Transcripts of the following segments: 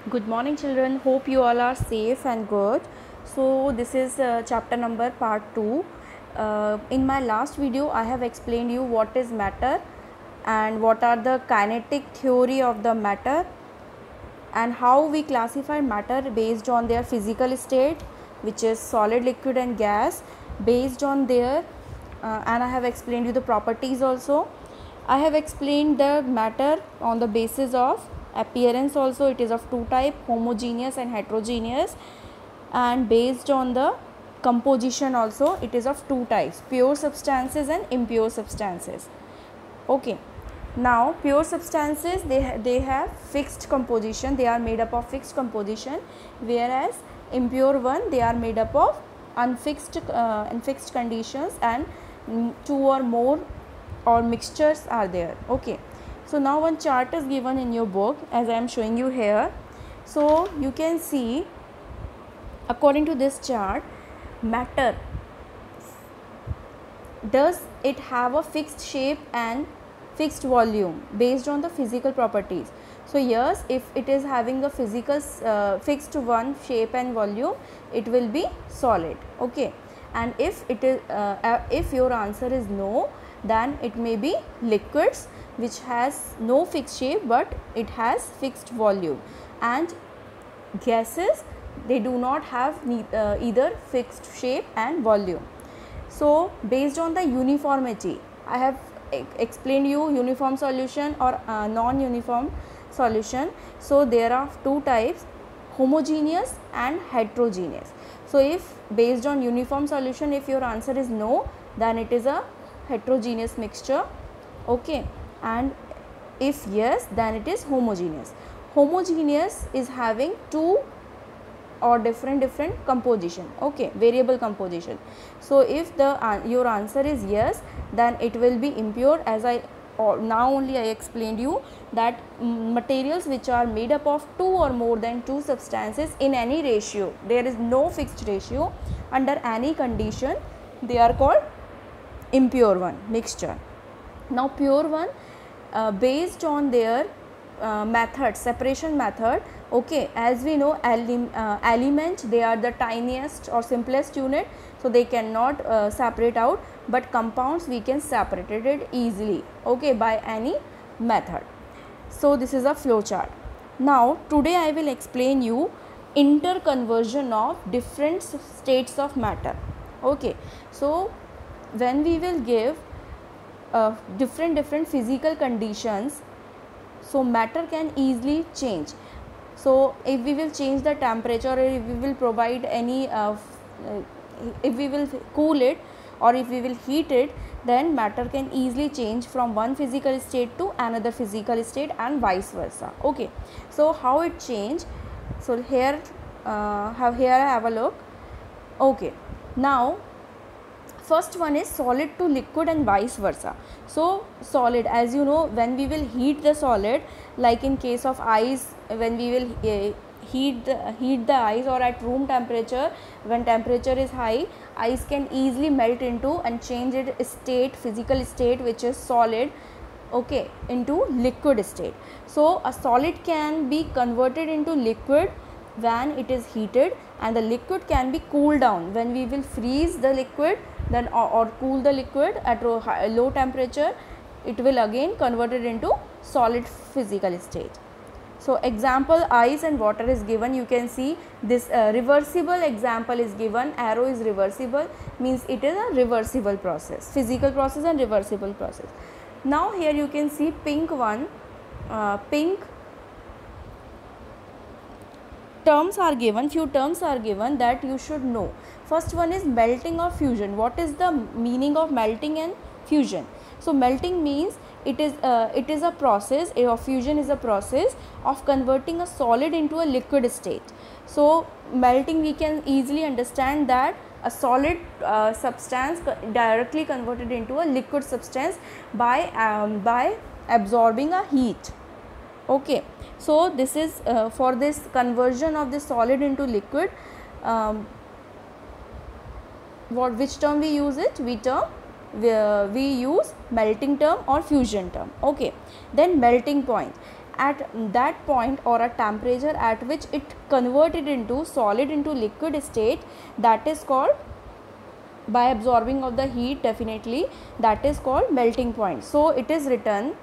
Good morning children, hope you all are safe and good. So this is chapter number part 2. In my last video I have explained you what is matter and what are the kinetic theory of the matter and how we classify matter based on their physical state, which is solid, liquid and gas, based on their and I have explained you the properties also. I have explained the matter on the basis of appearance also. It is of two type, homogeneous and heterogeneous, and based on the composition also it is of two types, pure substances and impure substances. Okay, now pure substances they have fixed composition, they are made up of fixed composition, whereas impure one they are made up of unfixed conditions and two or more or mixtures are there. Okay, so now one chart is given in your book as I am showing you here. So you can see, according to this chart, matter, does it have a fixed shape and fixed volume based on the physical properties? So yes, if it is having a physical fixed one shape and volume, it will be solid. Okay, and if it is if your answer is no, then it may be liquids which has no fixed shape but it has fixed volume, and gases they do not have either fixed shape and volume. So based on the uniformity, I have explained you uniform solution or non-uniform solution. So there are two types, homogeneous and heterogeneous. So if based on uniform solution, if your answer is no, then it is a heterogeneous mixture. Okay, and if yes, then it is homogeneous. Homogeneous is having two or different composition. Okay, variable composition. So if the your answer is yes, then it will be impure, as I now only I explained you that materials which are made up of two or more than two substances in any ratio, there is no fixed ratio, under any condition they are called impure one mixture. Now pure one, based on their method, separation method. Okay, as we know, element they are the tiniest or simplest unit, so they cannot separate out, but compounds we can separate it easily. Okay, by any method. So this is a flow chart. Now today I will explain you interconversion of different states of matter. Okay, so when we will give different physical conditions, so matter can easily change. So if we will change the temperature, or if we will provide any if we will cool it or if we will heat it, then matter can easily change from one physical state to another physical state and vice versa. Okay, so how it change? So here I have a look. Okay, now first one is solid to liquid and vice versa. So solid, as you know, when we will heat the solid, like in case of ice, when we will heat the ice, or at room temperature, when temperature is high, ice can easily melt into and change its state, physical state, which is solid, okay, into liquid state. So a solid can be converted into liquid when it is heated, and the liquid can be cooled down when we will freeze the liquid, then or cool the liquid at low temperature, it will again convert it into solid physical state. So example, ice and water is given. You can see this reversible example is given, arrow is reversible, means it is a reversible process, physical process and reversible process. Now here you can see pink one, pink terms are given, few terms are given that you should know. First one is melting or fusion. What is the meaning of melting and fusion? So melting means it is a process, or fusion is a process of converting a solid into a liquid state. So melting, we can easily understand that a solid substance directly converted into a liquid substance by absorbing a heat. Okay, so this is for this conversion of the solid into liquid, which term we use it? We use melting term or fusion term. Okay, then melting point. at that point or a temperature at which it converted into solid into liquid state, that is called, by absorbing of the heat definitely, that is called melting point. So it is written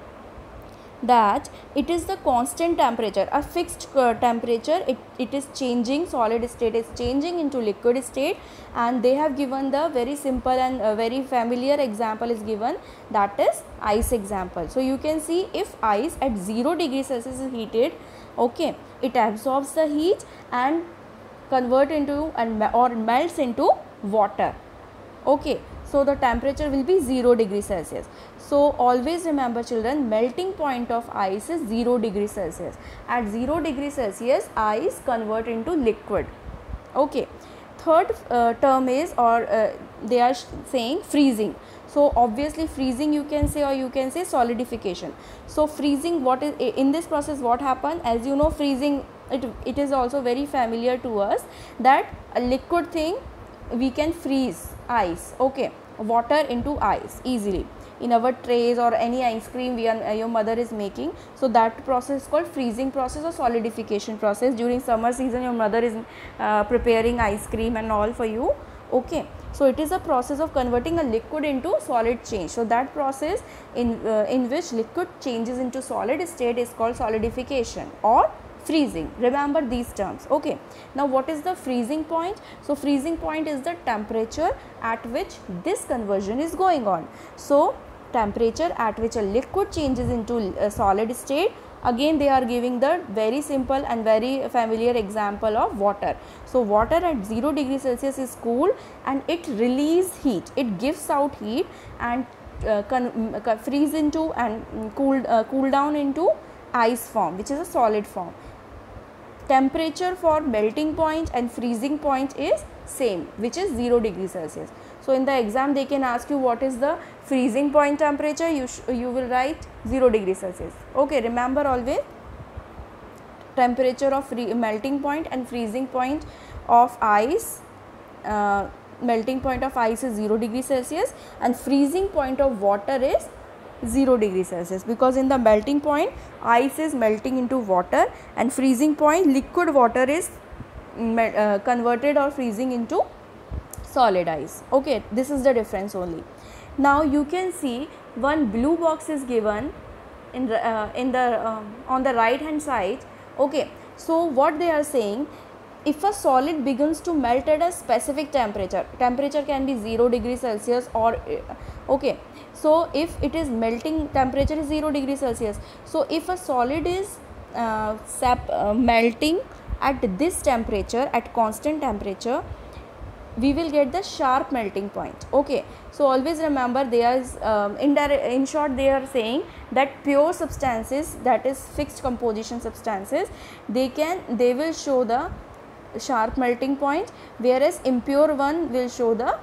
that it is the constant temperature, a fixed temperature, it is changing, solid state is changing into liquid state, and they have given the very simple and very familiar example is given, that is ice example. So you can see, if ice at 0 degrees Celsius is heated, okay, it absorbs the heat and convert into or melts into water, okay. So the temperature will be 0 degrees Celsius. So always remember children, melting point of ice is 0 degrees Celsius. At 0 degrees Celsius, ice convert into liquid, okay. Third term is, or they are saying freezing. So obviously freezing you can say, or you can say solidification. So freezing, what is in this process, what happen, as you know, freezing, it is also very familiar to us, that a liquid thing we can freeze ice, okay, water into ice easily in our trays or any ice cream your mother is making. So that process is called freezing process or solidification process. During summer season your mother is preparing ice cream and all for you, okay. So it is a process of converting a liquid into solid change. So that process in which liquid changes into solid state is called solidification or freezing. Remember these terms, okay. Now what is the freezing point? So freezing point is the temperature at which this conversion is going on. So temperature at which a liquid changes into a solid state. Again they are giving the very simple and very familiar example of water. So water at 0 degrees Celsius is cool and it releases heat, it gives out heat and freeze into and cool down into ice form, which is a solid form. Temperature for melting point and freezing point is same, which is 0 degrees Celsius. So in the exam they can ask you what is the freezing point temperature, you will write 0 degrees Celsius, okay. Remember always, temperature of melting point and freezing point of ice, melting point of ice is 0 degrees Celsius and freezing point of water is 0 degrees Celsius, because in the melting point ice is melting into water and freezing point liquid water is converted or freezing into solid ice, okay. This is the difference only. Now you can see one blue box is given in the on the right hand side, okay. So what they are saying, if a solid begins to melt at a specific temperature can be 0 degrees Celsius or okay. So if it is melting temperature is 0 degrees Celsius, so if a solid is melting at this temperature, at constant temperature, we will get the sharp melting point, okay. So always remember, there is in short they are saying that pure substances, that is fixed composition substances, they will show the sharp melting point, whereas impure one will show the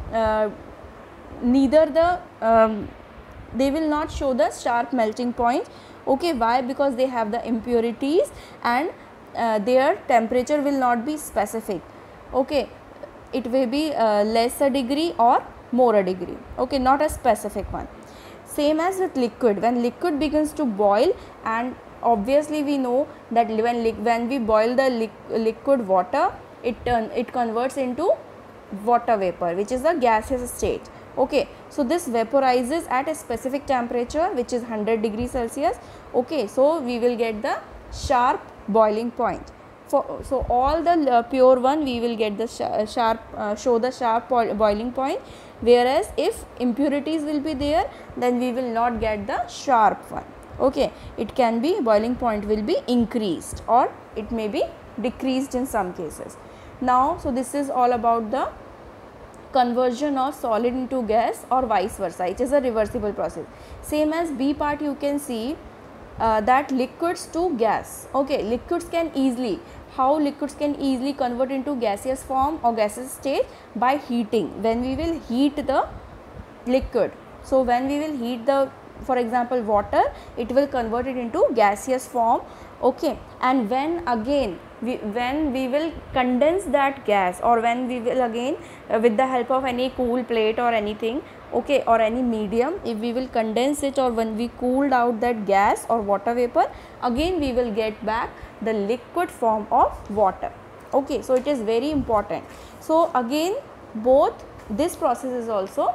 they will not show the sharp melting point, okay. Why? Because they have the impurities and their temperature will not be specific, okay. It will be less a degree or more a degree, okay, not a specific one. Same as with liquid, when liquid begins to boil, and obviously we know that when we boil the liquid water, it converts into water vapor, which is the gaseous state, okay. So this vaporizes at a specific temperature, which is 100 degrees Celsius, okay. So we will get the sharp boiling point. So all the pure one we will get the show the sharp boiling point, whereas if impurities will be there, then we will not get the sharp one, okay. It can be, boiling point will be increased or it may be decreased in some cases. Now so this is all about the conversion of solid into gas or vice versa. It is a reversible process. Same as B part, you can see that liquids to gas, okay. Liquids can easily convert into gaseous form or gaseous state by heating, when we will heat the liquid. So when we will heat the, for example, water, it will convert it into gaseous form, okay. And when again when we will condense that gas, or when we will again with the help of any cool plate or anything, okay, or any medium, if we will condense it or when we cooled out that gas or water vapor, again we will get back the liquid form of water. Okay, so it is very important. So again both this process is also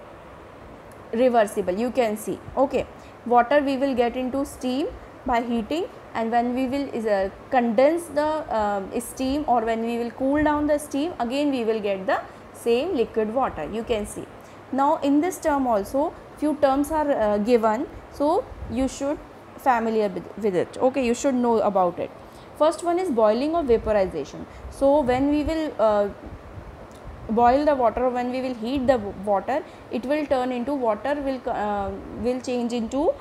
reversible, you can see. Okay, water we will get into steam by heating, and when we will condense the steam or when we will cool down the steam, again we will get the same liquid water, you can see. Now in this term also few terms are given, so you should familiar with it. Okay, you should know about it. First one is boiling or vaporization. So when we will boil the water, or when we will heat the water, it will turn into water, will change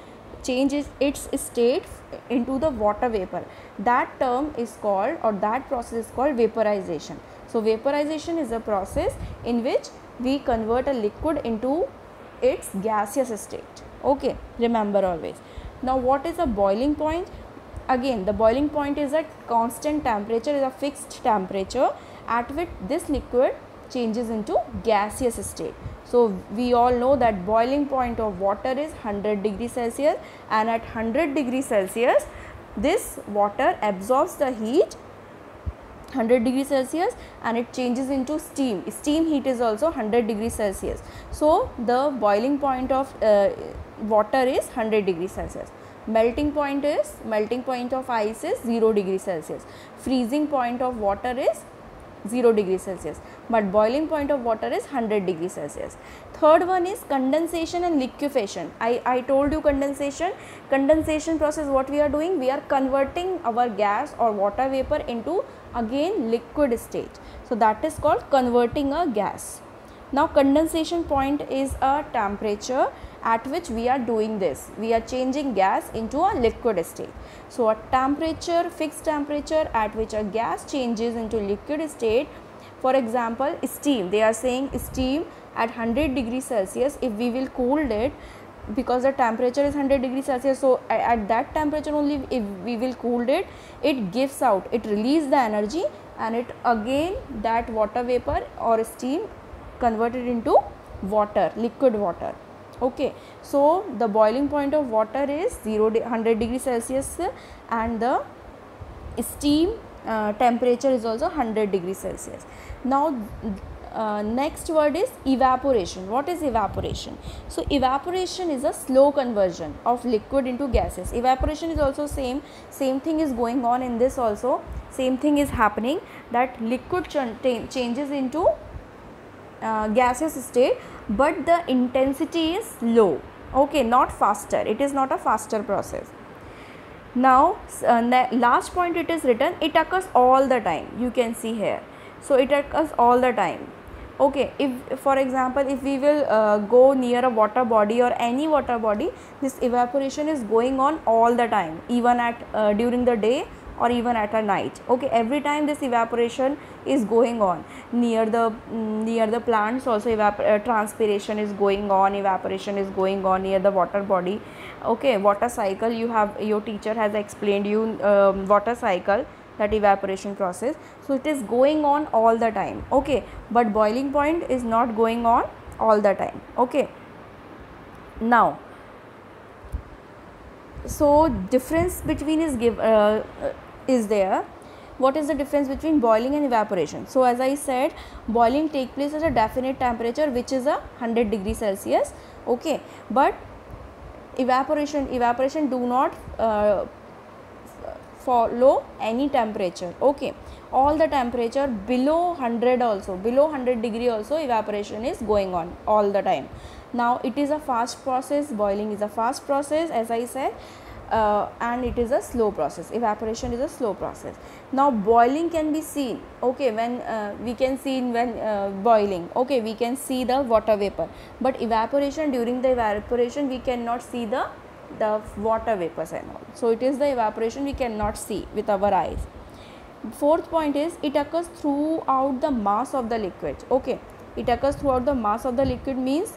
its state into the water vapor. That term is called, or that process is called vaporization. So vaporization is a process in which we convert a liquid into its gaseous state. Okay, remember always. Now what is a boiling point? Again, the boiling point is a constant temperature, is a fixed temperature at which this liquid changes into gaseous state. So we all know that boiling point of water is 100 degrees Celsius, and at 100 degrees Celsius this water absorbs the heat 100 degrees Celsius and it changes into steam. Steam heat is also 100 degrees Celsius. So the boiling point of water is 100 degrees Celsius. Melting point of ice is 0 degrees Celsius. Freezing point of water is 0 degrees Celsius, but boiling point of water is 100 degrees Celsius. Third one is condensation and liquefaction. I told you condensation process, what we are doing, we are converting our gas or water vapor into again liquid state. So that is called converting a gas. Now condensation point is a temperature at which we are doing this, we are changing gas into a liquid state. So a temperature, fixed temperature at which a gas changes into liquid state. For example, steam, they are saying steam at 100 degrees Celsius, if we will cool it, because the temperature is 100 degrees Celsius, so at that temperature only if we will cool it, it gives out, it releases the energy, and it again that water vapor or steam converted into water, liquid water. Okay, so the boiling point of water is 100 degrees Celsius, and the steam temperature is also 100 degrees Celsius. Now next word is evaporation. What is evaporation? So evaporation is a slow conversion of liquid into gases. Evaporation is also same thing is going on in this also, same thing is happening, that liquid changes into gaseous state, but the intensity is low. Okay, not faster, it is not a faster process. Now last point it is written, it occurs all the time, you can see here. So it occurs all the time. Okay, if for example if we will go near a water body or any water body, this evaporation is going on all the time, even at during the day or even at a night. Okay, every time this evaporation is going on. Near the plants also transpiration is going on, evaporation is going on near the water body. Okay, water cycle, you have, your teacher has explained you water cycle, that evaporation process. So it is going on all the time. Okay, but boiling point is not going on all the time. Okay, now so difference between is there. What is the difference between boiling and evaporation? So as I said, boiling take place at a definite temperature which is 100 degrees Celsius. Okay, but evaporation do not follow any temperature. Okay, all the temperature below 100 also, below 100 degree also evaporation is going on all the time. Now it is a fast process, boiling is a fast process as I said, and it is a slow process. Evaporation is a slow process. Now boiling can be seen. Okay, when we can see when boiling, okay, we can see the water vapor, but evaporation, during the evaporation we cannot see the water vapors and all. So it is the evaporation we cannot see with our eyes. Fourth point is, it occurs throughout the mass of the liquid. Okay, it occurs throughout the mass of the liquid means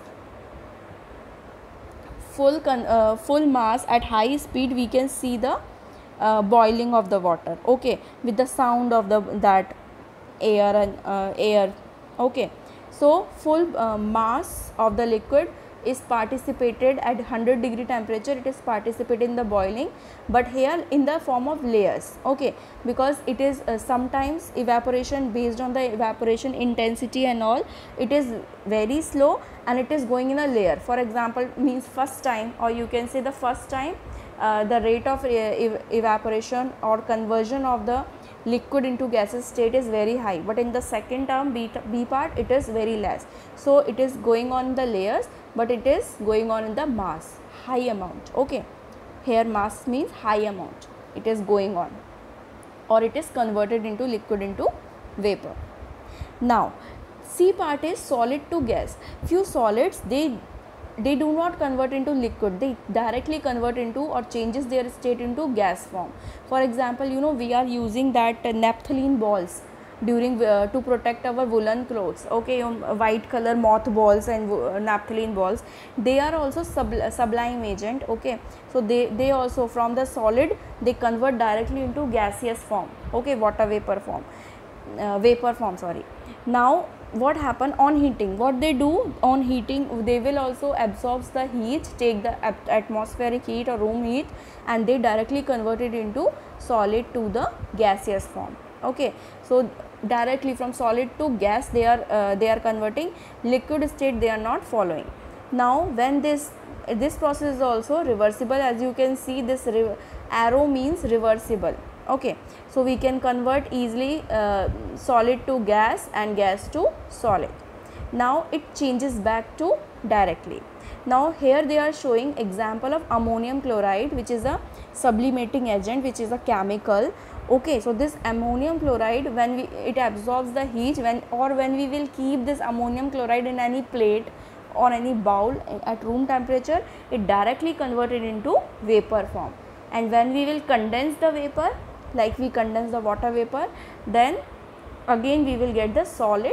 full mass at high speed we can see the boiling of the water. Okay, with the sound of that air and air. Okay, So full mass of the liquid is participated at 100 degree temperature, it is participated in the boiling, but here in the form of layers, okay, because it is sometimes evaporation, based on the evaporation intensity and all, it is very slow and it is going in a layer. For example, means first time, or you can say the first time the rate of evaporation or conversion of the liquid into gaseous state is very high, but in the second term B part it is very less. So it is going on the layers, but it is going on in the mass, high amount, okay. Here mass means high amount, it is going on, or it is converted into liquid into vapor. Now C part is solid to gas. Few solids, they do not convert into liquid, they directly convert into or changes their state into gas form. For example, you know, we are using that naphthalene balls during to protect our woolen clothes, okay, white color moth balls and naphthalene balls, they are also sublime agent, okay. So they also from the solid they convert directly into gaseous form, okay, water vapor form, sorry. Now what happen on heating, what they do on heating, they will also absorb the heat, take the atmospheric heat or room heat, and they directly convert it into solid to the gaseous form, okay. So directly from solid to gas they are converting, liquid state they are not following. Now when this process is also reversible, as you can see this arrow means reversible, okay. So we can convert easily solid to gas and gas to solid. Now it changes back to directly. Now here they are showing example of ammonium chloride, which is a sublimating agent, which is a chemical, okay. So this ammonium chloride, when it absorbs the heat, when we will keep this ammonium chloride in any plate or any bowl at room temperature, it directly converted into vapor form, and when we will condense the vapor, like we condense the water vapor, then again we will get the solid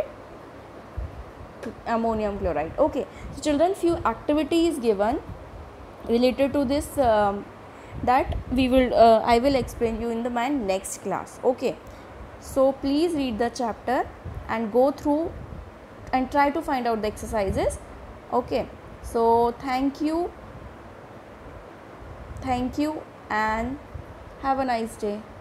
ammonium chloride, okay. So children, few activities given related to this that we will I will explain you in my next class, okay. So please read the chapter and go through and try to find out the exercises, okay. So thank you and have a nice day.